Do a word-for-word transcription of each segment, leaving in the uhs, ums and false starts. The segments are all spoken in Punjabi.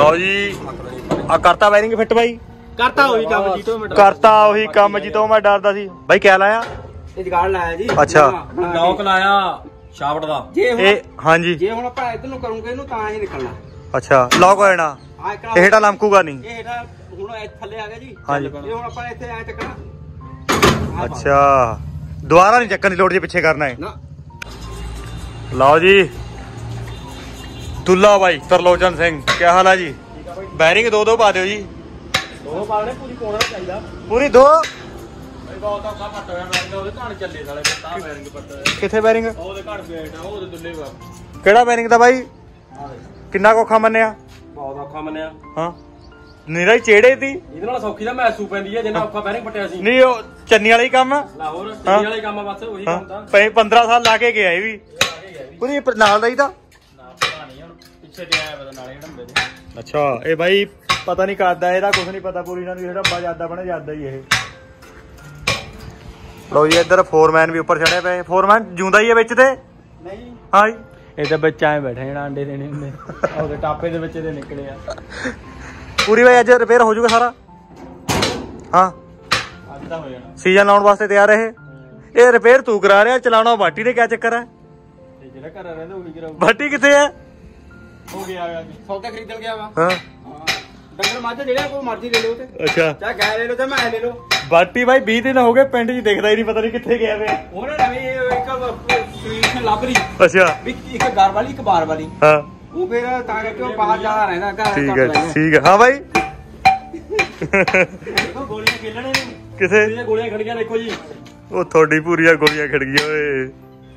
लो जी आ करता वायरिंग फिट भाई करता वही काम जी तो मैं करता वही काम जी तो मैं डरदा सी भाई क्या लाया ਇਹ ਜਗਾੜ ਲਾਇਆ ਜੀ अच्छा लॉक लाया शाफ्ट दा ਜੇ ਹੁਣ ए हां जी ਜੇ ਹੁਣ ਆਪਾਂ ਇਧਰ ਨੂੰ ਕਰੂਗੇ ਇਹਨੂੰ ਤਾਂ ਹੀ ਨਿਕਲਣਾ अच्छा लॉक हो जाना ਆ ਇੱਕ ਇਹ ਹੇਠਾਂ ਲਮਕੂਗਾ ਨਹੀਂ ਇਹ ਹੇਠਾਂ ਹੁਣ ਇਹ ਥੱਲੇ ਆ ਗਿਆ ਜੀ ਹਾਂ ਜੀ। ਇਹ ਹੁਣ ਆਪਾਂ ਇੱਥੇ ਐ ਚੱਕਣਾ अच्छा दोबारा नहीं चक्कर की लोड़ जी पीछे करना है ਨਾ लो जी दुल्ला भाई तरलोचन सिंह क्या हाल है जी बैरिंग दो दो पा दो जी ਦੋ ਪਾਲਣੇ ਪੂਰੀ ਕੋਣਾ ਚਾਹੀਦਾ पूरी दो भाई बहुत औखा पट होया बैरिंग ਉਹਦੇ ਘਣ ਚੱਲੇ ਸਾਲੇ ਤਾਂ बैरिंग पट किथे बैरिंग ਉਹਦੇ ਘਣ ਬੈਠਾ ਉਹਦੇ ਦੁੱਲੇ ਵਾ केड़ा बैरिंग था भाई किन्ना कोखा मन्निया ਬਹੁਤ ਔਖਾ ਮੰਨਿਆ हाँ नीरा ही चेड़े थी ਇਹਦੇ ਨਾਲ ਸੌਖੀ ਦਾ ਮਹਿਸੂ ਪੈਂਦੀ ਹੈ ਜਿੰਨਾ ਔਖਾ बैरिंग ਪਟਿਆ ਸੀ नहीं वो चन्नी वाला ही काम है ਲਾਹੌਰ ਚੰਗੀ ਵਾਲੇ ਕੰਮ ਆ ਬਸ ਉਹੀ ਕੰਮ ਤਾਂ पै पंद्रह साल ला के गया ये भी पूरी नाल दा ही था ਨਾ ਪਤਾ ਨਹੀਂ ਹੁਣ ਪਿੱਛੇ ਤੇ ਆਇਆ ਪਤਾ ਨਾਲੇ ਢੰਬੇ ਦੇ अच्छा ये भाई पता नहीं करदा ਇਹਦਾ कुछ नहीं पता पूरी ना ढब्बा ज्यादा बने ज्यादा ही ये लो जी इधर फोरमैन भी ऊपर चढ़े पे फोरमैन जूंदा ही है विच ते ਨਹੀਂ हाँ जी ਇਹ ਤਾਂ ਬੱਚਾ ਐ ਬੈਠਾ ਜਿਹੜਾ ਅੰਡੇ ਦੇਣੇ ਹੁੰਦੇ ਉਹਦੇ ਟਾਪੇ ਦੇ ਵਿੱਚ ਦੇ ਨਿਕਲੇ ਆ पूरी भाई अज रिपेयर हो जाऊगा सारा हाँ ਅੱਜ ਤਾਂ ਹੋ ਜਾਣਾ सीजन लाने वास्ते तैयार है ये रिपेयर तू करा रहा चलाना बाटी दे क्या चक्कर है ਤੇ ਜਿਹੜਾ ਘਰ ਰਹਿੰਦਾ ਉਹੀ ਕਰਾਉ बाटी किथे है ਹੋ ਗਿਆ ਆ ਸੌਦਾ ਖਰੀਦਣ ਗਿਆ ਵਾ हाँ ਹਾਂ ਡੰਗਰ ਮੱਝ ਜਿਹੜਾ ਕੋਈ ਮਰਜ਼ੀ ਲੈ ਲਓ ਤੇ अच्छा ਚਾਹੇ ਗਾਇ ਲੈ ਲਓ ਤੇ ਮੈਂ ਲੈ ਲਓ बाटी भाई बीस दिन हो गए पिंड च दिखदा ही नहीं पता नहीं किथे गया वे ਉਹਨੇ ਨਵੀਂ ਇੱਕ ਸਵੀਟ ਲੱਭ ਰਹੀ अच्छा ਵੀ ਇੱਕ ਘਰ ਵਾਲੀ ਇੱਕ ਬਾਰ ਵਾਲੀ हाँ ਉਹ ਫਿਰ ਤਾਂ ਕਰਕੇ ਉਹ ਬਾਹਰ ਜਾਣਾ ਰਹਿੰਦਾ ਘਰ ठीक है ठीक है हाँ भाई ਦੇਖੋ ਗੋਲੀਆਂ ਖੇਲਣੇ ਨੇ किथे ਇਹ ਗੋਲੀਆਂ ਖੜੀਆਂ ਦੇਖੋ ਜੀ ਉਹ ਤੁਹਾਡੀ ਪੂਰੀਆਂ ਗੋਲੀਆਂ ਖੜ ਗਈਆਂ ਓਏ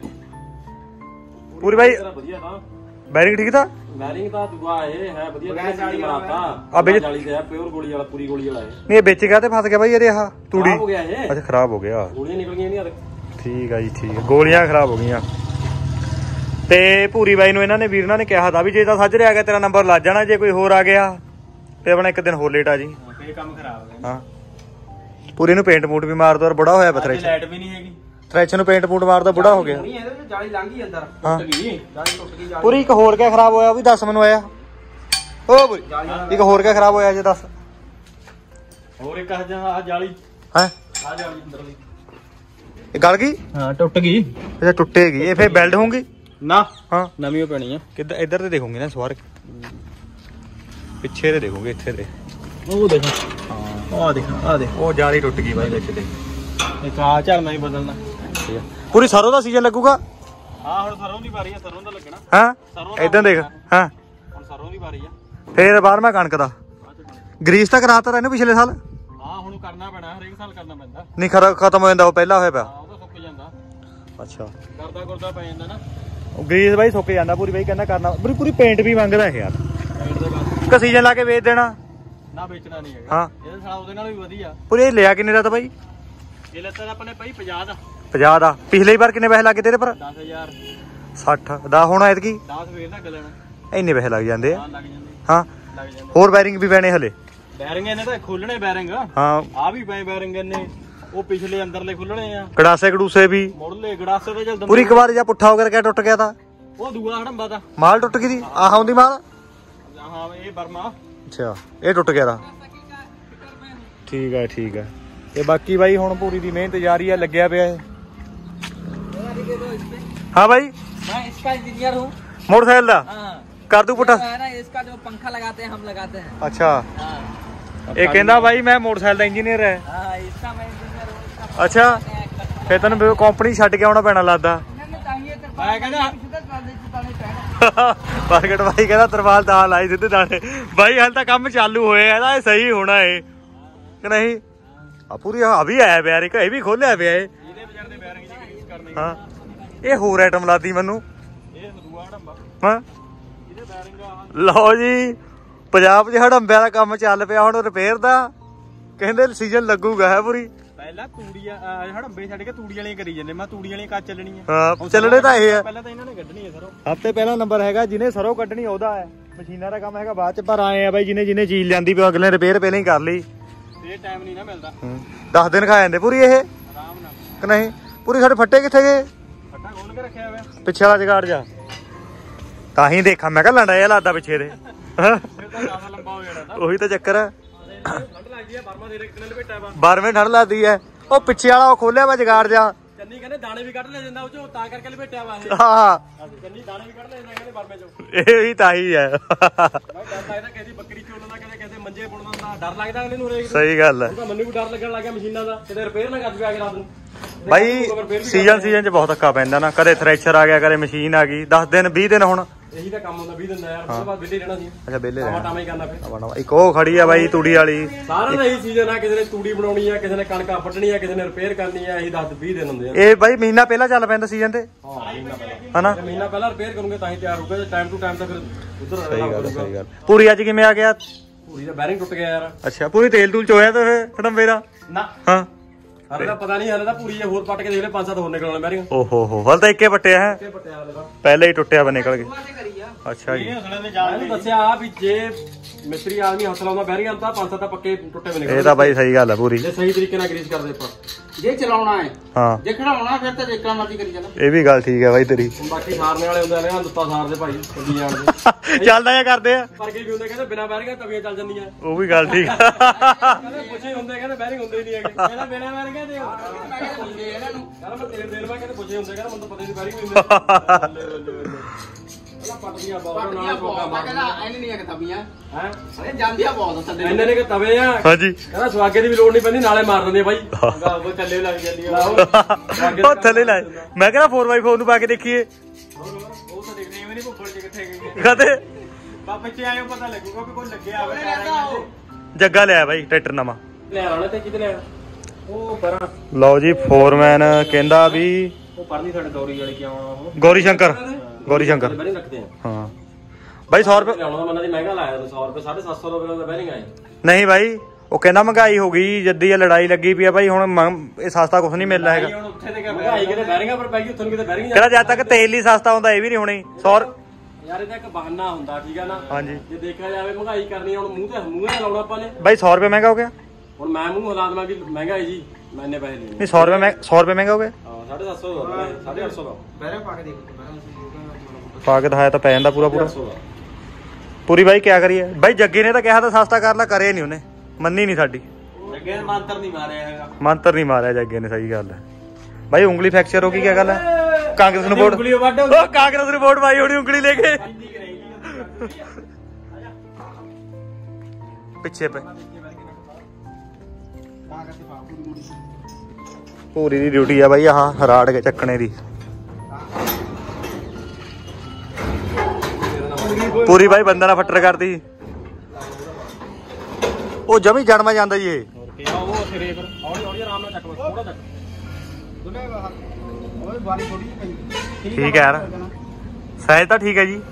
ਪੂਰੀ ਭਾਈ ਵਧੀਆ ਤਾਂ ਬੈਰਿੰਗ ਠੀਕ ਤਾਂ ਵੈਰਿੰਗ ਤਾਂ ਦੁਆ ਇਹ ਹੈ ਵਧੀਆ ਗੈਸ ਵਾਲੀ ਬਣਾਤਾ ਆ ਵਿੱਚ- ਜਾਲੀ ਤੇ ਹੈ ਪਿਓਰ ਗੋਲੀ ਵਾਲਾ ਪੂਰੀ ਗੋਲੀ ਵਾਲਾ ਹੈ ਨਹੀਂ ਇਹ ਵਿੱਚ ਗਿਆ ਤੇ ਫਸ ਗਿਆ ਭਾਈ ਇਹਦੇ ਆਹ ਤੂੜੀ ਖਰਾਬ ਹੋ ਗਿਆ ਇਹ ਅੱਛਾ ਖਰਾਬ ਹੋ ਗਿਆ ਗੋਲੀਆਂ ਨਿਕਲ ਗਈਆਂ ਇਹਦੀਆਂ ਠੀਕ ਆ ਜੀ ਠੀਕ ਆ ਗੋਲੀਆਂ ਖਰਾਬ ਹੋ ਗਈਆਂ ਤੇ ਭੂਰੀ ਬਾਈ ਨੂੰ ਇਹਨਾਂ ਨੇ ਵੀਰ ਨਾਲ ਨੇ ਕਿਹਾ ਤਾਂ ਵੀ ਜੇ ਤਾਂ ਸੱਜਰੇ ਆ ਗਿਆ ਤੇਰਾ ਨੰਬਰ ਲੱਜ ਜਾਣਾ ਜੇ ਕੋਈ ਹੋਰ ਆ ਗਿਆ ਤੇ ਆਪਣਾ ਇੱਕ ਦਿਨ ਹੋਰ ਲੇਟ ਆ ਜੀ ਫੇਰ ਕੰਮ ਖਰਾਬ ਹੋ ਗਿਆ ਹਾਂ ਪੂਰੀ ਨੂੰ ਪੇਂਟ ਪੂਟ ਵੀ ਮਾਰ ਦੋ ਔਰ ਬੜਾ ਹੋਇਆ ਪਥਰੇ ਚ ਲਾਈਟ ਵੀ ਨਹੀਂ ਹੈਗੀ ਥ੍ਰੈਚ ਨੂੰ ਪੇਂਟ ਪੂਟ ਮਾਰ ਦੋ ਬੁੜਾ ਹੋ ਗਿਆ ਨਹੀਂ ਇਹਦੇ ਵਿੱਚ ਜਾਲੀ ਲੰਘ ਗਈ ਅੰਦਰ ਹਾਂ ਟੁੱਟ ਗਈ ਜਾਲੀ ਟੁੱਟ ਗਈ ਜਾਲੀ ਪੂਰੀ ਇੱਕ ਹੋਰ ਕਿਆ ਖਰਾਬ ਹੋਇਆ ਉਹ ਵੀ ਦੱਸ ਮੈਨੂੰ ਆਇਆ ਓ ਪੂਰੀ ਇੱਕ ਹੋਰ ਕਿਆ ਖਰਾਬ ਹੋਇਆ ਜੇ ਦੱਸ ਹੋਰ ਇੱਕ ਆ ਜਾਲੀ ਹੈ ਆ ਜਾਲੀ ਅੰਦਰ ਦੀ ਇਹ ਗਲ ਗਈ ਹਾਂ ਟੁੱਟ ਗਈ ਅੱਛਾ ਟੁੱਟੇਗੀ ਇਹ ਫੇਰ ਬੈਲਟ ਹੋਊਗੀ ਨਾ ਹਾਂ ਨਵੀਂ ਪੈਣੀ ਆ ਕਿੱਧਰ ਇੱਧਰ ਤੇ ਦੇਖੋਗੇ ਨਾ ਸਵਾਰ ਪਿੱਛੇ ਤੇ ਦੇਖੋਗੇ ਇੱਥੇ ਤੇ ਉਹ ਦੇਖ ਹਾਂ ਆ ਦੇਖ ਆ ਦੇਖ ਉਹ ਜਾਲੀ ਟੁੱਟ ਗਈ ਬਾਈ ਵਿੱਚ ਤੇ ਇੱਕ ਆ ਝਰਨਾ ਹੀ ਬਦਲਣਾ ਪੂਰੀ ਸਰੋਂ ਦਾ ਸੀਜ਼ਨ ਲੱਗੂਗਾ ਹਾਂ ਹੁਣ ਸਰੋਂ ਦੀ ਵਾਰੀ ਆ ਸਰੋਂ ਦਾ ਲੱਗਣਾ ਹਾਂ ਇਦਾਂ ਦੇਖ ਹਾਂ ਹੁਣ ਸਰੋਂ ਦੀ ਵਾਰੀ ਆ ਫੇਰ ਬਾਹਰ ਮੈਂ ਕਣਕ ਦਾ ਗਰੀਸ ਤਾਂ ਕਰਾਤਾ ਇਹਨੂੰ ਪਿਛਲੇ ਸਾਲ ਹਾਂ ਹੁਣ ਕਰਨਾ ਪੈਣਾ ਹਰੇਕ ਸਾਲ ਕਰਨਾ ਪੈਂਦਾ ਨਹੀਂ ਖਰਾ ਖਤਮ ਹੋ ਜਾਂਦਾ ਉਹ ਪਹਿਲਾਂ ਹੋਇਆ ਪਿਆ ਹਾਂ ਉਹ ਤਾਂ ਸੁੱਕ ਜਾਂਦਾ ਅੱਛਾ ਕਰਦਾ ਕਰਦਾ ਪੈ ਜਾਂਦਾ ਨਾ ਉਹ ਗਰੀਸ ਬਾਈ ਸੁੱਕ ਜਾਂਦਾ ਪੂਰੀ ਬਾਈ ਕਹਿੰਦਾ ਕਰਨਾ ਪੂਰੀ ਪੂਰੀ ਪੇਂਟ ਵੀ ਮੰਗਦਾ ਇਹ ਯਾਰ ਸਾਈਡ ਦਾ ਕੰਮ ਇੱਕ ਸੀਜ਼ਨ ਲਾ ਕੇ ਵੇਚ ਦੇਣਾ ਨਾ ਵੇਚਣਾ ਨਹੀਂ ਹੈਗਾ ਹਾਂ ਇਹਦੇ ਸਾਲ ਉਹਦੇ ਨਾਲ ਵੀ ਵਧੀਆ ਪੂਰੀ ਇਹ ਲਿਆ ਕਿੰਨੇ ਦਾ ਤਾਂ ਬਾਈ ਇਹ ਲੱਤਾਂ ਆਪਣੇ ਪਈ ਪੰਜਾਹ ਦਾ ਪੰਜਾਹ ਦਾ ਪਿਛਲੀ ਵਾਰ ਕਿੰਨੇ ਪੈਸੇ ਲੱਗੇ ਤੇਰੇ ਪਰ ਦਸ ਹਜ਼ਾਰ ਸੱਠ ਦਾ ਹੁਣ ਐਤਕੀ ਦਸ ਵੇਰ ਲੱਗ ਲੈਣਾ ਇੰਨੇ ਪੈਸੇ ਲੱਗ ਜਾਂਦੇ ਆ ਹਾਂ ਲੱਗ ਜਾਂਦੇ ਹਾਂ ਲੱਗ ਜਾਂਦੇ ਹੋਰ ਵਾਇਰਿੰਗ ਵੀ ਪੈਣੇ ਹਲੇ ਬੈਰਿੰਗ ਇਹਨੇ ਤਾਂ ਖੋਲਣੇ ਬੈਰਿੰਗ ਹਾਂ ਆ ਵੀ ਪਏ ਬੈਰਿੰਗ ਇਹਨੇ ਉਹ ਪਿਛਲੇ ਅੰਦਰਲੇ ਖੁੱਲਣੇ ਆ ਕੜਾਸੇ ਕੜੂਸੇ ਵੀ ਮੁੜਲੇ ਗੜਾਸੇ ਤੇ ਜਲਦ ਪੂਰੀ ਇੱਕ ਵਾਰ ਜਾਂ ਪੁੱਠਾ ਹੋ ਗਿਆ ਕਿਆ ਟੁੱਟ ਗਿਆ ਤਾਂ ਉਹ ਦੂਆ ਹੜੰਬਾ ਦਾ ਮਾਲ ਟੁੱਟ ਗਈ ਦੀ ਆਹ ਆਉਂਦੀ ਮਾਲ ਹਾਂ ਇਹ ਬਰਮਾ ਅੱਛਾ ਇਹ ਟੁੱਟ ਗਿਆ ਦਾ ਠੀਕ ਹੈ ਠੀਕ ਹੈ ਤੇ ਬਾਕੀ ਬਾਈ ਹੁਣ ਪੂਰੀ ਦੀ ਮਿਹਨਤ ਜਾਰੀ ਹੈ ਲੱਗਿਆ ਪਿਆ ਇਹ हाँ भाई मैं इसका इंजीनियर हूँ मोटरसाइकिल दा हाँ कर दू पुट्ठा है ना इसका जो पंखा लगाते हैं हम लगाते हैं अच्छा हाँ ये कहना भाई मैं मोटरसाइकिल दा इंजीनियर है हाँ इसका मैं इंजीनियर हूँ इसका अच्छा फिर तेन कंपनी छड्ड के आना पैना लगदा मैं कहना प्रगट भाई कहना तरपाल दा लाई सिद्धे दाने भाई हाल तक काम चालू होए है ये सही होना है कि नहीं आ पूरी अभी आया पे यार एक ये भी खोलिया पे है ਇਹਦੇ ਵਿਚਾਰ ਦੇ ਬੈਰਿੰਗ ਜੀ ਯੂਜ਼ ਕਰਨੇ हाँ ये होर आइटम लादी मैनू ਇਹ ਦੂਆ ਹੜੰਬਾ हाँ ਇਹਦੇ ਬੈਰਿੰਗ ਆ ਲਓ ਜੀ ਪੰਜਾਬ 'ਚ ਹੜੰਬਿਆਂ ਦਾ ਕੰਮ ਚੱਲ ਪਿਆ ਹੁਣ ਰਿਪੇਅਰ ਦਾ ਕਹਿੰਦੇ ਸੀਜ਼ਨ ਲੱਗੂਗਾ ਹੈ ਪੂਰੀ ਪਹਿਲਾਂ ਤੂੜੀਆਂ ਹੜੰਬੇ ਛੱਡ ਕੇ ਤੂੜੀ ਵਾਲੀਆਂ ਕਰੀ ਜਾਂਦੇ ਮੈਂ ਤੂੜੀ ਵਾਲੀਆਂ ਕੱਚ ਚੱਲਣੀ ਆ ਹਾਂ ਚੱਲਣੇ ਤਾਂ ਇਹ ਆ ਪਹਿਲਾਂ ਤਾਂ ਇਹਨਾਂ ਨੇ ਕੱਢਣੀ ਹੈ ਸਰੋਂ ਹਫਤੇ ਪਹਿਲਾ ਨੰਬਰ ਹੈਗਾ ਜਿਹਨੇ ਸਰੋਂ ਕੱਢਣੀ ਉਹਦਾ ਹੈ ਮਸ਼ੀਨਾਂ ਦਾ ਕੰਮ ਹੈਗਾ ਬਾਅਦ 'ਚ ਪਰ ਆਏ ਆ ਬਾਈ ਜਿਹਨੇ ਜਿਹਨੇ ਚੀਜ਼ ਲਿਆਂਦੀ ਪਿਓ ਅਗਲੇ ਰਿਪੇਅਰ ਪਹਿਲਾਂ ਹੀ ਕਰ ਲਈ ਇਹ ਟਾਈਮ ਨਹੀਂ ਨਾ ਮਿਲਦਾ ਦਸ ਦਿਨ ਖਾ ਜਾਂਦੇ ਪੂਰੀ ਇਹ ਆਰਾਮ ਨਾਲ ਕਿ ਨਹੀਂ ਪੂਰੀ ਸਾਡੇ ਫੱਟੇ ਕਿੱਥੇ ਗਏ ਫੱਟਾ ਖੋਲ ਕੇ ਰੱਖਿਆ ਹੋਇਆ ਪਿੱਛੇ ਵਾਲਾ ਜਗਾੜ ਜਾ ਤਾਂ ਹੀ ਦੇਖਾਂ ਮੈਂ ਕਿਹਾ ਲੰਡਾ ਜਿਹਾ ਲੱਗਦਾ ਪਿੱਛੇ ਦੇ ਤਾਂ ਜ਼ਿਆਦਾ ਲੰਬਾ ਹੋ ਜਾਣਾ ਉਹੀ ਤਾਂ ਚੱਕਰ ਹੈ। ਠੰਡ ਲੱਗਦੀ ਹੈ ਬਰਮਾ ਦੇ ਕਿੰਨੇ ਲਪੇਟਾ ਵਾ ਬਾਰਵੇਂ ਠੰਡ ਲੱਗਦੀ ਹੈ। ਉਹ ਪਿੱਛੇ ਵਾਲਾ ਉਹ ਖੋਲਿਆ ਵਾ ਜਗਾੜ ਜਾ। ਚੰਨੀ ਕਹਿੰਦੇ ਦਾਣੇ ਵੀ ਕੱਢ ਲੈ ਜਾਂਦਾ ਉਹ ਚੋਂ ਤਾਂ ਕਰਕੇ ਲਪੇਟਿਆ ਵਾ ਇਹ ਹਾਂ ਚੰਨੀ ਦਾਣੇ ਵੀ ਕੱਢ ਲੈ ਜਾਂਦਾ ਕਹਿੰਦੇ ਬਰਮੇ ਚੋਂ ਇਹ ਵੀ ਤਾਂ ਹੀ ਹੈ। ਭਾਈ ਡਰ ਲੱਗਦਾ ਕਿਸੇ ਬੱਕਰੀ ਚੋਲਣ ਦਾ ਕਦੇ ਕਿਸੇ ਮੰਜੇ ਬੁਣਨ ਦਾ ਡਰ ਲੱਗਦਾ ਅਗਲੇ ਨੂੰ ਰੇਕ ਸਹੀ ਗੱਲ ਹੈ ਤਾਂ ਮੈਨੂੰ ਵੀ ਡਰ ਲੱਗਣ ਲੱਗ ਗਿਆ ਮਸ਼ੀਨਾਂ ਦਾ ਕਿਤੇ ਰਿਪੇਅਰ ਨਾ ਕਰ ਜਵੇ ਆ ਕੇ ਰਾਤ ਨੂੰ ਬਾਈ। ਸੀਜ਼ਨ ਸੀਜ਼ਨ ਚ ਬਹੁਤ ਧੱਕਾ ਪੈਂਦਾ ਨਾ, ਕਦੇ ਥ੍ਰੈਸ਼ਰ ਆ ਗਿਆ, ਕਦੇ ਮਸ਼ੀਨ ਆ ਗਈ। ਦਸ ਦਿਨ ਵੀਹ ਦਿਨ ਹੁਣ ਇਹੀ ਤਾਂ ਕੰਮ ਹੁੰਦਾ ਵੀਹ ਦਿਨ ਦਾ ਯਾਰ ਉਸ ਤੋਂ ਬਾਅਦ ਵਿਹਲੇ ਰਹਿਣਾ ਸੀ ਅੱਛਾ ਵਿਹਲੇ ਟਾਵਾ ਟਾਵਾ ਹੀ ਕਰਨਾ ਫਿਰ ਇੱਕ ਉਹ ਖੜੀ ਆ ਬਾਈ ਤੂੜੀ ਵਾਲੀ। ਸਾਰਾ ਦਾ ਇਹੀ ਸੀਜ਼ਨ ਆ, ਕਿਸੇ ਨੇ ਤੂੜੀ ਬਣਾਉਣੀ ਆ, ਕਿਸੇ ਨੇ ਕਣਕਾਂ ਵੱਢਣੀ ਆ, ਕਿਸੇ ਨੇ ਰਿਪੇਅਰ ਕਰਨੀ ਆ। ਇਹੀ ਦਸ ਵੀਹ ਦਿਨ ਹੁੰਦੇ ਆ। ਇਹ ਬਾਈ ਮਹੀਨਾ ਪਹਿਲਾਂ ਚੱਲ ਪੈਂਦਾ ਸੀਜ਼ਨ ਤੇ ਹਾਂ ਮਹੀਨਾ ਪਹਿਲਾਂ ਹਨਾ। ਜੇ ਮਹੀਨਾ ਪਹਿਲਾਂ ਰਿਪੇਅਰ ਕਰੂੰਗੇ ਤਾਂ ਹੀ ਤਿਆਰ ਹੋਊਗਾ। ਜੇ ਟਾਈਮ ਟੂ ਟਾਈਮ ਤਾਂ ਫਿਰ ਉਧਰ ਸਹੀ ਗੱਲ ਸਹੀ ਗੱਲ। ਪੂਰੀ ਅੱਜ ਕਿਵੇਂ ਆ ਗਿਆ? ਪੂਰੀ ਦਾ ਬੈਰਿੰਗ ਟੁੱਟ ਗਿਆ ਯਾਰ। ਅੱਛਾ ਪੂਰੀ ਤੇਲ ਤੂਲ ਚੋਇਆ ਤਾਂ ਫੇ ਖੜੰਬੇ ਦਾ ਨਾ ਹਾਂ ਹਲੇ ਤਾਂ ਪਤਾ ਨਹੀਂ, ਹਲੇ ਤਾਂ ਪੂਰੀ ਹੋਰ ਪੱਟ ਕੇ ਦੇਖ ਲੈ ਪੰਜ ਸੱਤ ਹੋਰ ਨਿਕਲਣਾ ਬੈਰਿੰਗ। ਓਹੋ ਹੋ ਹਲ ਤਾਂ ਇੱਕੇ ਪੱਟਿਆ ਹੈ, ਕੇ ਪੱਟਿਆ ਹਲੇ ਤਾਂ ਪਹਿਲੇ ਹੀ ਟੁੱਟਿਆ ਵਾ ਨਿਕਲ ਕੇ। ਅੱਛਾ ਜੀ ਮੈਨੂੰ ਦੱਸਿਆ ਆ ਵੀ ਜੇ ਮਿਸਤਰੀ ਆਦਮੀ ਹੱਥ ਲਾਉਂਦਾ ਬੈਰਿੰਗਾਂ ਤਾਂ ਪੰਜ ਸੱਤ ਤਾਂ ਪੱਕੇ ਟੁੱਟੇ ਹੋਏ ਨਿਕਲਦੇ। ਇਹ ਤਾਂ ਬਾਈ ਸਹੀ ਗੱਲ ਹੈ ਪੂਰੀ। ਜੇ ਸਹੀ ਤਰੀਕੇ ਨਾਲ ਗਰੀਸ ਕਰਦੇ ਆਪਾਂ ਜੇ ਚਲਾਉਣਾ ਹੈ ਹਾਂ ਜੇ ਖੜਾਉਣਾ ਫਿਰ ਤਾਂ ਦੇਖਣਾ ਮਰਜ਼ੀ ਕਰੀ ਜਾਣਾ। ਇਹ ਵੀ ਗੱਲ ਠੀਕ ਹੈ ਬਾਈ ਤੇਰੀ। ਹੁਣ ਬਾਕੀ ਸਾਰਨੇ ਵਾਲੇ ਹੁੰਦੇ ਨੇ ਲੁੱਤਾ ਸਾਰਦੇ ਭਾਈ ਕੱਢੀ ਜਾਣਦੇ ਚੱਲਦਾ ਜਾਂ ਕਰਦੇ ਆ ਪਰ ਕੀ ਵੀ ਹੁੰਦੇ ਕਹਿੰਦੇ ਬਿਨਾ ਬੈਰਿੰਗਾਂ ਤਵੀਆਂ ਚੱਲ ਜਾਂਦੀਆਂ। ਉਹ ਵੀ ਗੱਲ ਠੀਕ ਆ। ਕਹਿੰਦੇ ਪੁੱਛੇ ਹੁੰਦੇ ਕਹਿੰਦੇ ਬੈਰਿੰਗ ਹੁੰਦੇ ਹੀ ਨਹੀਂ ਹੈਗੇ। ਕਹਿੰਦਾ ਬਿਨਾ ਬੈਰਿੰਗਾਂ ਦੇ ਮੈਂ ਕਿਹਾ ਪੁੱਛਦੇ ਇਹਨਾਂ ਨੂੰ ਕਹਿੰਦਾ ਮੈਂ ਤੇਲ ਦੇਣ ਵਾ ਕਹਿੰਦੇ ਪੁੱਛੇ ਹੁੰਦੇ ਕਹਿੰਦਾ ਮੈਨੂੰ ਤਾਂ ਪਤਾ ਨਹੀਂ ਬੈਰਿੰਗ ਵੀ ਹੁੰਦੇ। ਪਹਿਲਾਂ ਪੱਟਦੀਆਂ ਬਹੁਤ ਨਾਲ ਕੋਕਾ ਮੈਂ ਕਹਿੰਦਾ ਐਨ ਨਹੀਂ ਤਵੀਆਂ ਹੈ ਅਰੇ ਜਾਂਦੀਆਂ ਬਹੁਤ ਥੱਲੇ ਇਹਨਾਂ ਨੇ ਕਿ ਤਵੇ ਆ ਹਾਂਜੀ ਕਹਿੰਦਾ ਸਵਾਗੇ ਦੀ ਵੀ ਲੋੜ ਨਹੀਂ ਪੈਂਦੀ ਨਾਲੇ ਮਾਰ ਦਿੰਦੇ ਆ ਬਾਈ ਉਹ ਥੱਲੇ ਲੱਗ ਜਾਂਦੀ ਆ ਉਹ ਥੱਲੇ ਲਾਏ। ਮੈਂ ਕਹਿੰਦਾ ਫੋਰ ਬਾਈ ਫੋਰ ਨੂੰ ਪਾ ਕੇ ਦੇਖੀਏ ਉਹ ਤਾਂ ਦੇਖਦੇ ਐਵੇਂ ਨਹੀਂ ਭੁੱਖੜ ਚ ਕਿੱਥੇ ਗਈ ਕਦੇ ਬਾਬੇ ਚ ਆਇਓ ਪਤਾ ਲੱਗੂਗਾ ਕਿ ਕੋਈ ਲੱਗਿਆ ਆਵੇ। ਜੱਗਾ ਲਿਆ ਬਾਈ ਟਰੈਕਟਰ ਨਵਾਂ ਲੈ ਆਉਣਾ ਤੇ ਕਿਤੇ ਲੈ ਉਹ ਪਰਾਂ ਲਓ ਜੀ ਫੋਰਮੈਨ ਕਹਿੰਦਾ ਵੀ ਉਹ ਪਰਨੀ ਸਾਡੇ ਗੌਰੀ ਵਾਲੇ ਕੀ ਆਉਣਾ ਉਹ ਗੌਰੀ ਸ਼ੰਕਰ ਗੌਰੀ ਸ਼ੰਕਰ ਬੈਰਿੰਗ ਰੱਖਦੇ ਆ ਹਾਂ ਬਾਈ ਸੌ ਰੁਪਏ ਲਿਆਉਣਾ ਮਨਾਂ ਦੀ ਮਹਿੰਗਾ ਲਾਇਆ ਸੌ ਰੁਪਏ ਸਾਢੇ ਸੱਤ ਸੌ ਰੁਪਏ ਦਾ ਬੈਰਿੰਗ ਆਏ। ਨਹੀਂ ਬਾਈ ਉਹ ਕਹਿੰਦਾ ਮਹਿੰਗਾਈ ਹੋ ਗਈ ਜੱਦੀ ਇਹ ਲੜਾਈ ਲੱਗੀ ਪਈ ਆ ਬਾਈ ਹੁਣ ਮੰਗ- ਇਹ ਸਸਤਾ ਕੁਝ ਨਹੀਂ ਮਿਲਣਾ ਹੈਗਾ। ਹੁਣ ਉੱਥੇ ਤੇ ਮਹਿੰਗਾਈ ਕਿਤੇ ਬੈਰਿੰਗਾਂ ਪਰ ਪੈ ਗਈ ਉੱਥੇ ਨੂੰ ਕਿਤੇ ਬੈਰਿੰਗ ਕਹਿੰਦਾ ਜਦ ਤੱਕ ਤੇਲ ਹੀ ਸਸਤਾ ਹੁੰਦਾ ਇਹ ਵੀ ਨਹੀਂ ਹੋਣੀ। ਸੌ ਯਾਰ ਇਹਦਾ ਇੱਕ ਬਹਾਨਾ ਹੁੰਦਾ ਠੀਕ ਆ ਨਾ। ਹਾਂਜੀ ਜੇ ਦੇਖਿਆ ਜਾਵੇ ਮਹਿੰਗਾਈ ਕਰਨੀ ਹੁਣ ਮੂੰਹ ਤੇ ਮੂੰਹ ਤੇ ਲਾਉਣਾ ਆਪਾਂ ਨੇ। ਬਾਈ ਸੌ ਰੁਪਏ ਮਹਿੰਗਾ ਹੋ ਗਿਆ। ਹੁਣ ਮੈਂ ਮੂੰਹ ਹਿਲਾ ਦਵਾਂ ਵੀ ਮਹਿੰਗਾਈ ਜੀ ਮੈਂ ਇੰਨੇ ਪੈਸੇ ਲੈਣੇ। ਨਹੀਂ ਸੌ ਰੁਪਏ ਮਹਿ- ਸੌ ਰੁਪਏ ਮਹਿੰਗਾ ਹੋ ਗਿਆ। ਹਾਂ ਸਾਢੇ ਸੱਤ ਸੌ ਦਾ ਸਾਢੇ ਅੱਠ ਸੌ ਦਾ ਬੈਰੇ ਪਾ ਕੇ ਦੇਖ ਪਾ ਕੇ ਦਿਖਾਇਆ ਤਾਂ ਪੈ ਜਾਂਦਾ ਪੂਰਾ ਪੂਰਾ। ਅੱਠ ਸੌ ਦਾ ਪੂਰੀ ਬਾਈ ਕਿਆ ਕਰੀਏ ਬਾਈ ਜੱਗੀ ਨੇ ਤਾਂ ਕਿਹਾ ਤਾਂ ਸਸਤਾ ਕਰ ਲਾ ਕਰੇ ਨਹੀਂ ਉਹਨੇ ਮੰਨੀ ਨਹੀਂ ਸਾਡੀ। ਅੱਗੇ ਮੰਤਰ ਨਹੀਂ ਮਾਰਿਆ ਹੈਗਾ ਮੰਤਰ ਨਹੀਂ ਮਾਰਿਆ ਜੱਗੇ ਨੇ ਸਹੀ ਗੱਲ ਹੈ ਬਾਈ। ਉਂਗਲੀ ਫ੍ਰੈਕਚਰ ਹੋ ਗਈ ਕਿਆ ਗੱਲ ਹੈ? ਕਾਂਗਰਸ ਨੂੰ ਵੋਟ ਉਂਗਲੀ ਵੱਢ ਉਹ ਕਾਂਗਰਸ ਨੂੰ ਵੋਟ ਪਾਈ ਹੋਣੀ ਉਂਗਲੀ ਲੈ ਕੇ ਪਿੱਛੇ ਪੈ। ਪੂਰੀ ਦੀ ਡਿਊਟੀ ਆ ਬਾਈ ਆਹ ਰਾੜ ਕੇ ਚੱਕਣੇ ਦੀ। ਪੂਰੀ ਬਾਈ ਬੰਦਾ ਨਾਲ ਫੱਟਰ ਕਰਦੀ ਉਹ ਜਮੀ ਜੜਮਾ ਜਾਂਦਾ ਜੀ ਇਹ। ਉਹ ਸਿਰੇ ਪਰ ਹੌਲੀ ਹੌਲੀ ਆਰਾਮ ਨਾਲ ਚੱਕ ਬਸ ਥੋੜਾ ਚੱਕ ਦੁਨੇ ਬਾਹਰ ਓਏ ਬਾਰੀ ਥੋੜੀ ਪਈ ਠੀਕ ਹੈ ਯਾਰ ਸਾਈਜ਼ ਤਾਂ ਠੀਕ ਹੈ ਜੀ।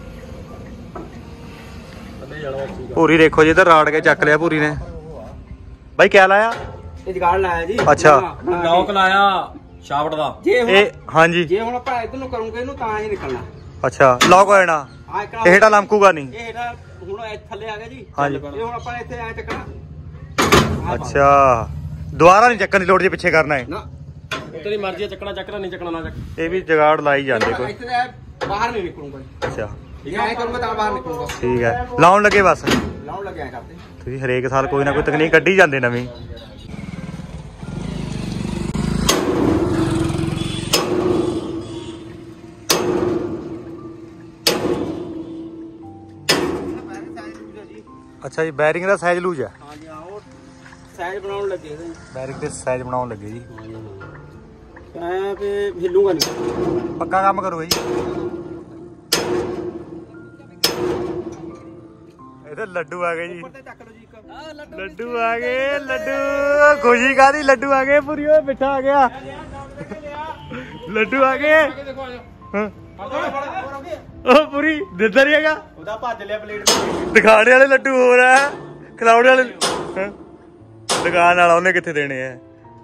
ਥੱਲੇ ਜਾਣਾ ਠੀਕ ਪੂਰੀ ਦੇਖੋ ਜੀ ਇਧਰ ਰਾੜ ਕੇ ਚੱਕ ਲਿਆ ਪੂਰੀ ਨੇ। ਬਾਈ ਕਿਆ ਲਾਇਆ? ਇਹ ਜਗਾੜ ਲਾਇਆ ਜੀ। ਅੱਛਾ ਲੌਕ ਲਾਇਆ ਸ਼ਾਫਟ ਦਾ। ਜੇ ਹੁਣ ਇਹ ਹਾਂਜੀ ਜੇ ਹੁਣ ਆਪਾਂ ਇਧਰ ਨੂੰ ਕਰੂਗੇ ਇਹਨੂੰ ਤਾਂ ਹੀ ਨਿਕਲਣਾ। ਅੱਛਾ ਲੌਕ ਹੋ ਜਾਣਾ ਆ ਇੱਕ ਇਹ ਹੇਠਾਂ ਲਮਕੂਗਾ ਨਹੀਂ। ਇਹ ਇਹਦਾ ਹੁਣ ਇਹ ਥੱਲੇ ਆ ਗਿਆ ਜੀ। ਹਾਂਜੀ। ਇਹ ਹੁਣ ਆਪਾਂ ਇੱਥੇ ਐ ਚੱਕਣਾ। ਅੱਛਾ ਦੁਬਾਰਾ ਨਹੀਂ ਚੱਕਣ ਦੀ ਲੋੜ ਜੇ ਪਿੱਛੇ ਕਰਨਾ ਹੈ। ਨਾ ਤੇਰੀ ਮਰਜ਼ੀ ਹੈ ਚੱਕਣਾ ਚੱਕਣਾ ਨਹੀਂ ਚੱਕਣਾ ਨਾ ਚੱਕ। ਇਹ ਵੀ ਜਗਾੜ ਲਾਈ ਜਾਂਦੇ ਕੋਈ। ਇੱਥੇ ਤਾਂ ਬਾਹਰ ਨਹੀਂ ਨਿਕਲੂਗਾ ਜੀ। ਅੱਛਾ ਜੇ ਐ ਕਰੂੰਗਾ ਤਾਂ ਬਾਹਰ ਨਿਕਲੂਗਾ। ਠੀਕ ਹੈ ਲਾਉਣ ਲੱਗੇ ਬਸ। ਲਾਉਣ ਲੱਗਿਆ ਕਰਦੇ। ਤੁਸੀਂ ਹਰੇਕ ਸਾਲ ਕੋਈ ਨਾ ਕੋਈ ਤਕਨੀਕ ਕੱਢੀ ਜਾਂਦੇ ਨਵੀਂ। ਅੱਛਾ ਜੀ ਬੈਰਿੰਗ ਦਾ ਸਾਈਜ਼ ਲੂਜ ਹੈ। ਹਾਂਜੀ ਹਾਂ ਉਹ ਸਾਈਜ਼ ਬਣਾਉਣ ਲੱਗੇ ਇਹਦਾ ਜੀ। ਬੈਰਿੰਗ ਦੇ ਸਾਈਜ਼ ਬਣਾਉਣ ਲੱਗੇ ਜੀ। ਐ ਵੀ ਹਿੱਲੂਗਾ ਨਹੀਂ। ਪੱਕਾ ਕੰਮ ਕਰੋ ਜੀ। ਇਹਦੇ ਲੱਡੂ ਆ ਗਏ ਜੀ। ਉੱਪਰ ਤੇ ਚੱਕ ਲਓ ਜੀ ਇੱਕ। ਲੱਡੂ ਆ ਗਏ ਲੱਡੂ ਖੁਸ਼ੀ ਕਾਦੀ ਲੱਡੂ ਆ ਗਏ ਪੂਰੀ ਓਏ ਮਿੱਠਾ ਆ ਗਿਆ ਲੱਡੂ ਆ ਗਏ ਹਾਂ ਉਹ ਪੂਰੀ ਦਿੱਤਾ ਨਹੀਂ ਹੈਗਾ ਉਹਦਾ ਭੱਜ ਲਿਆ ਪਲੇਟ ਦਿਖਾਣੇ ਵਾਲੇ ਲੱਡੂ ਹੋਰ ਆ ਖਿਲਾਉਣੇ ਵਾਲੇ ਹੈਂ? ਦੁਕਾਨ ਵਾਲਾ ਉਹਨੇ ਕਿੱਥੇ ਦੇਣੇ ਆ।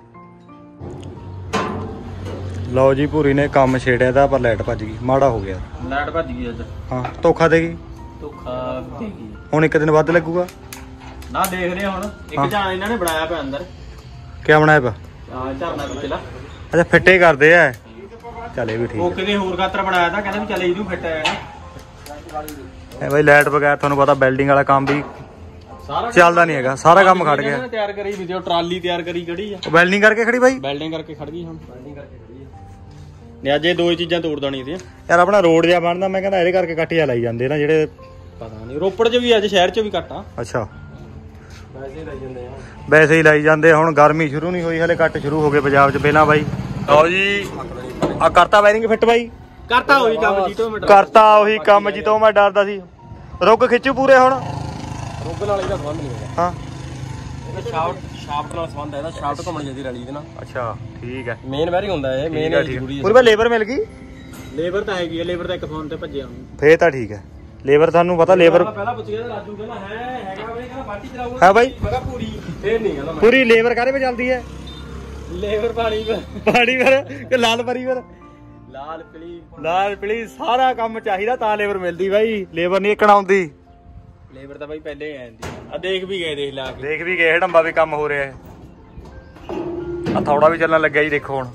ਲਓ ਜੀ ਪੂਰੀ ਨੇ ਕੰਮ ਛੇੜਿਆ ਤਾਂ ਪਰ ਲਾਈਟ ਭੱਜ ਗਈ ਮਾੜਾ ਹੋ ਗਿਆ। ਲਾਈਟ ਭੱਜ ਗਈ ਅੱਜ ਹਾਂ ਧੋਖਾ ਦੇ ਗਈ। ਧੋਖਾ ਦੇ ਗਈ ਹੁਣ ਇੱਕ ਦਿਨ ਵੱਧ ਲੱਗੂਗਾ ਨਾ ਦੇਖਦੇ ਹੁਣ ਇੱਕ ਹਾਂ। ਜਾਨ ਇਹਨਾਂ ਨੇ ਬਣਾਇਆ ਪਿਆ ਅੰਦਰ ਕਿਆ ਬਣਾਇਆ ਪਾ? ਆ ਝਰਨਾ ਪਿਛਲਾ ਅੱਛਾ ਫਿੱਟੇ ਕਰਦੇ ਆ ਚੱਲ ਇਹ ਵੀ ਠੀਕ ਉਹ ਹੈ। ਕਿਤੇ ਹੋਰ ਖਾਤਰ ਬਣਾਇਆ ਤਾਂ ਕਹਿੰਦਾ ਵੀ ਚੱਲ ਇਹਨੂੰ ਫਿੱਟ ਆਇਆ ਨਾ ਇਹ ਬਾਈ ਲਾਈਟ ਬਗੈਰ ਤੁਹਾਨੂੰ ਪਤਾ ਬਿਲਡਿੰਗ ਵਾਲਾ ਕੰਮ ਵੀ ਸਾਰਾ ਚੱਲਦਾ ਨਹੀਂ ਹੈਗਾ, ਸਾਰਾ ਕੰਮ ਖੜ ਗਿਆ। ਤਿਆਰ ਕਰੀ ਵੀਡੀਓ ਟਰਾਲੀ ਤਿਆਰ ਕਰੀ ਖੜੀ ਆ, ਵੈਲਡਿੰਗ ਕਰਕੇ ਖੜੀ ਬਾਈ, ਵੈਲਡਿੰਗ ਕਰਕੇ ਖੜ ਗਈ ਹੁਣ, ਵੈਲਡਿੰਗ ਕਰਕੇ ਖੜੀ ਆ। ਨੇ ਅੱਜ ਇਹ ਦੋ ਹੀ ਚੀਜ਼ਾਂ ਤੋੜ ਦੇਣੀ ਸੀ ਯਾਰ। ਆਪਣਾ ਰੋਡ ਜਿਹਾ ਬਣਦਾ, ਮੈਂ ਕਹਿੰਦਾ ਇਹਦੇ ਕਰਕੇ ਕੱਟ ਜਾ ਲਾਈ ਜਾਂਦੇ ਨਾ ਜਿਹੜੇ, ਪਤਾ ਨਹੀਂ ਰੋਪੜ 'ਚ ਵੀ ਅੱਜ ਸ਼ਹਿਰ 'ਚ ਵੀ ਕੱਟ ਆ। ਅੱਛਾ ਵੈਸੇ ਹੀ ਲਾਈ ਜਾਂਦੇ ਆ, ਵੈਸੇ ਹੀ ਲਾਈ ਜਾਂਦੇ। ਹੁਣ ਗਰਮੀ ਸ਼ੁਰੂ ਨਹੀਂ ਹੋਈ ਹਲੇ, ਕੱਟ ਸ਼ੁਰੂ ਹੋ ਗਏ ਪੰਜਾਬ 'ਚ ਪਹਿਲਾਂ ਬਾਈ। ਲਓ ਜੀ ਆ ਕਰਤਾ ਵਾਇਰਿੰਗ ਫਿੱਟ ਬਾਈ, ਕਰਤਾ ਉਹੀ ਕੰਮ ਜੀ ਤੋਂ ਮੈਂ ਕਰਤਾ ਉਹੀ ਕੰਮ ਜੀ ਤੋਂ ਮੈਂ ਡਰਦਾ ਸੀ। ਰੁੱਗ ਖਿੱਚੂ ਪੂਰੇ ਹੁਣ, ਰੁੱਗ ਨਾਲ ਇਹਦਾ ਸੰਬੰਧ ਨਹੀਂ ਹੈਗਾ। ਹਾਂ ਇਹ ਸ਼ਾਫਟ ਸ਼ਾਫਟ ਨਾਲ ਸੰਬੰਧ ਹੈ ਇਹਦਾ, ਸ਼ਾਫਟ ਘੁੰਮਣੀ ਚਾਹੀਦੀ ਰਲੀ ਦੇ ਨਾਲ। ਅੱਛਾ ਠੀਕ ਹੈ, ਮੇਨ ਵੈਰੀ ਹੁੰਦਾ ਇਹ, ਮੇਨ ਜ਼ਰੂਰੀ ਹੈ। ਪੂਰੀ ਬਾਈ ਲੇਬਰ ਮਿਲ ਗਈ, ਲੇਬਰ ਤਾਂ ਹੈਗੀ ਹੈ, ਲੇਬਰ ਤਾਂ ਇੱਕ ਫੋਨ ਤੇ ਭੱਜਿਆ ਹੁਣ। ਫੇਰ ਤਾਂ ਠੀਕ ਹੈ। ਲੇਬਰ ਤੁਹਾਨੂੰ ਪਤਾ ਲੇਬਰ ਪਹਿਲਾਂ ਪੁੱਛ ਗਿਆ ਰਾਜੂ ਕਹਿੰਦਾ ਹੈ ਹੈਗਾ ਬਈ, ਕਹਿੰਦਾ ਬਾਟੀ ਚਲਾਊਗਾ ਹੈ ਬਾਈ, ਮੈਂ ਕਿਹਾ ਪੂਰੀ, ਫੇਰ ਨਹੀਂ ਕਹਿੰਦਾ ਪੂਰੀ ਲੇਬਰ ਕਾਹਦੇ 'ਤੇ ਚੱਲਦੀ ਹੈ? ਲੇਬਰ ਪਾਣੀ ਪਾਣੀ ਪਰ ਕਿ ਲਾਲ ਪਰੀ ਪਰ, ਲਾਲ ਪੀਲੀ ਲਾਲ ਪੀਲੀ ਸਾਰਾ ਕੰਮ ਚਾਹੀਦਾ ਤਾਂ ਲੇਬਰ ਮਿਲਦੀ ਬਾਈ, ਲੇਬਰ ਨਹੀਂ ਇੱਕ ਆਉਂਦੀ। ਲੇਬਰ ਤਾਂ ਬਾਈ ਪਹਿਲੇ ਹੀ ਆ ਜਾਂਦੀ ਆ, ਦੇਖ ਵੀ ਗਏ ਦੇਖ ਲਾ ਕੇ, ਦੇਖ ਵੀ ਗਏ ਹਡੰਬਾ ਵੀ ਕੰਮ ਹੋ ਰਿਹਾ ਹੈ। ਆ ਥੋੜਾ ਵੀ ਚੱਲਣ ਲੱਗਿਆ ਜੀ, ਦੇਖੋ ਹੁਣ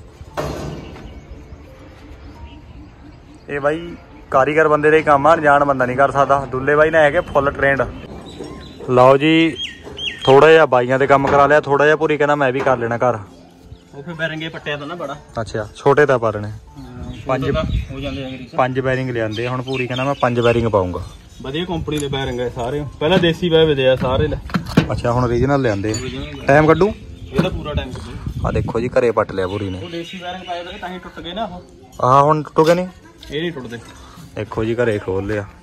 ਇਹ ਬਾਈ ਕਾਰੀਗਰ ਬੰਦੇ ਦਾ ਹੀ ਕੰਮ ਆ, ਅਣਜਾਣ ਬੰਦਾ ਨਹੀਂ ਕਰ ਸਕਦਾ। ਦੁੱਲੇ ਬਾਈ ਨੇ ਹੈਗੇ ਫੁੱਲ ਟ੍ਰੇਨਡ। ਲਓ ਜੀ ਥੋੜਾ ਜਿਹਾ ਬਾਈਆਂ ਤੇ ਕੰਮ ਕਰਾ ਲਿਆ, ਥੋੜਾ ਜਿਹਾ ਪੂਰੀ ਕਹਿੰਦਾ ਮੈਂ ਵੀ ਕਰ ਲੈਣਾ ਘਰ। ਉਹ ਫਿਰ ਬੈਰਿੰਗੇ ਪੱਟਿਆ ਤਾਂ ਨਾ ਬੜਾ, ਅੱਛਾ ਛੋਟੇ ਤਾਂ ਪਰ ਨੇ ਪੰਜ ਹੋ ਜਾਂਦੇ ਆ ਗਰੀਸ, ਪੰਜ ਬੈਰਿੰਗ ਲਿਆਂਦੇ। ਹੁਣ ਪੂਰੀ ਕਹਿੰਦਾ ਮੈਂ ਪੰਜ ਬੈਰਿੰਗ ਪਾਉਂਗਾ। ਵਧੀਆ ਕੰਪਨੀ ਦੇ ਬੈਰਿੰਗ ਆ ਸਾਰੇ, ਪਹਿਲਾਂ ਦੇਸੀ ਬੈ ਵਿਦੇ ਆ ਸਾਰੇ। ਅੱਛਾ ਹੁਣ ਰੀਜਨਲ ਲਿਆਂਦੇ, ਟਾਈਮ ਕੱਢੂ ਇਹਦਾ ਪੂਰਾ ਟਾਈਮ ਕੱਢੂ। ਆ ਦੇਖੋ ਜੀ ਘਰੇ ਪੱਟ ਲਿਆ ਪੂਰੀ ਨੇ। ਉਹ ਦੇਸੀ ਬੈਰਿੰਗ ਪਾਏ ਵੇ ਤਾਂ ਹੀ ਟੁੱਟ ਗਏ ਨਾ ਉਹ, ਆਹ ਹੁਣ ਟੁੱਟ ਗਏ ਨਹੀਂ, ਇਹ ਨਹੀਂ ਟੁੱਟਦੇ। ਦੇਖੋ ਜੀ ਘਰੇ ਖੋਲ ਲਿਆ।